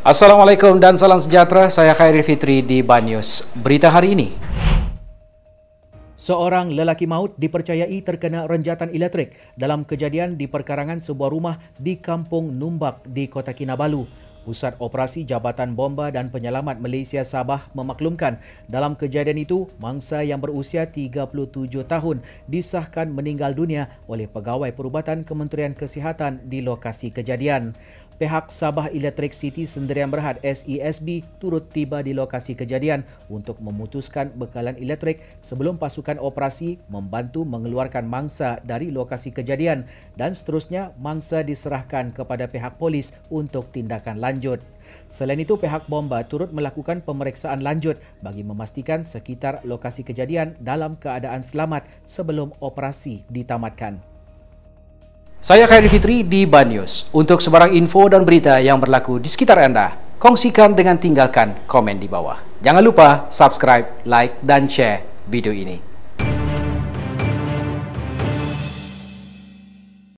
Assalamualaikum dan salam sejahtera, saya Khairi Fitri di Banyus. Berita hari ini. Seorang lelaki maut dipercayai terkena renjatan elektrik dalam kejadian di perkarangan sebuah rumah di Kampung Numbak di Kota Kinabalu. Pusat Operasi Jabatan Bomba dan Penyelamat Malaysia Sabah memaklumkan dalam kejadian itu, mangsa yang berusia 37 tahun disahkan meninggal dunia oleh pegawai perubatan Kementerian Kesihatan di lokasi kejadian. Pihak Sabah Electric City Sendirian Berhad SESB turut tiba di lokasi kejadian untuk memutuskan bekalan elektrik sebelum pasukan operasi membantu mengeluarkan mangsa dari lokasi kejadian dan seterusnya mangsa diserahkan kepada pihak polis untuk tindakan lanjut. Selain itu, pihak bomba turut melakukan pemeriksaan lanjut bagi memastikan sekitar lokasi kejadian dalam keadaan selamat sebelum operasi ditamatkan. Saya Khairi Fitri di Banyus. Untuk sebarang info dan berita yang berlaku di sekitar Anda, kongsikan dengan tinggalkan komen di bawah. Jangan lupa subscribe, like dan share video ini.